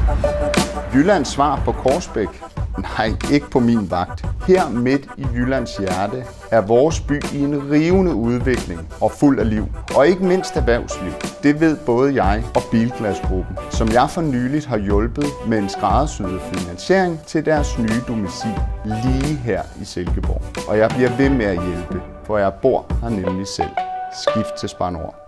Jyllands svar på Korsbæk? Nej, ikke på min vagt. Her midt i Jyllands hjerte er vores by i en rivende udvikling og fuld af liv. Og ikke mindst erhvervsliv. Det ved både jeg og Bilglasgruppen, som jeg for nyligt har hjulpet med en skræddersyet finansiering til deres nye domicil lige her i Silkeborg. Og jeg bliver ved med at hjælpe, for jeg bor her nemlig selv. Skift til Spar Nord.